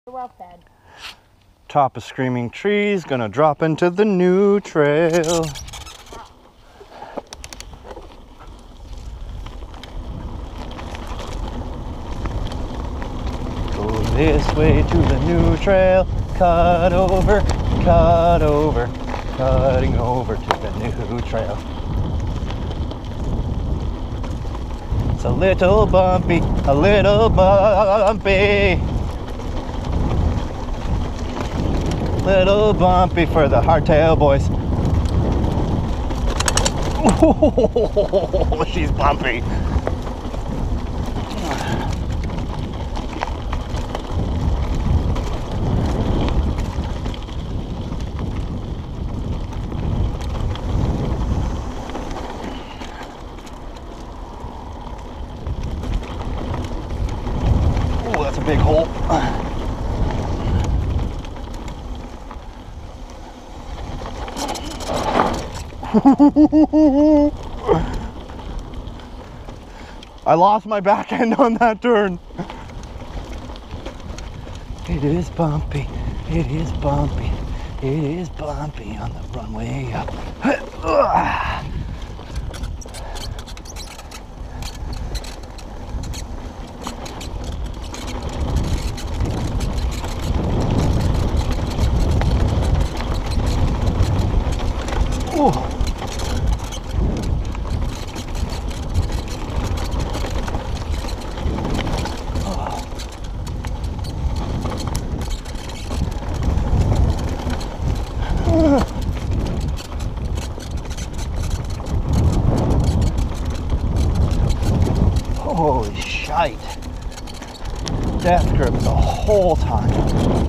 Well fed. Top of Screaming Trees, gonna drop into the new trail. Go this way to the new trail, cut over, cutting over to the new trail. It's a little bumpy, a little bumpy. Little bumpy for the hardtail boys. Oh, she's bumpy. Oh, that's a big hole. I lost my back end on that turn. It is bumpy, it is bumpy, it is bumpy on the runway up. Oh. Holy shite. Death grip the whole time.